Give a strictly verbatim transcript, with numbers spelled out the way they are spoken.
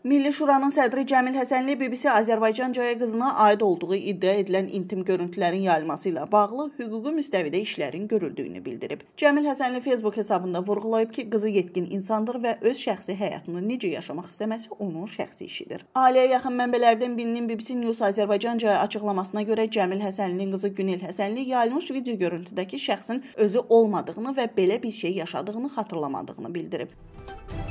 Milli Şuranın sədri Cəmil Həsənli B B C Azərbaycan Caya qızına aid olduğu iddia edilən intim görüntülərin yayılması ilə bağlı hüquqi müstəvidə işlərin görüldüyünü bildirib. Cəmil Həsənli Facebook hesabında vurğulayıb ki, qızı yetkin insandır və öz şəxsi həyatını necə yaşamaq istəməsi onun şəxsi işidir. Ailəyə yaxın mənbələrdən birinin B B C News Azərbaycan Caya açıqlamasına görə Cəmil Həsənlinin qızı Günel Həsənli yayılmış video görüntüdəki şəxsin özü olmadığını və belə bir şey yaşadığını xatırlamadığını bildirib.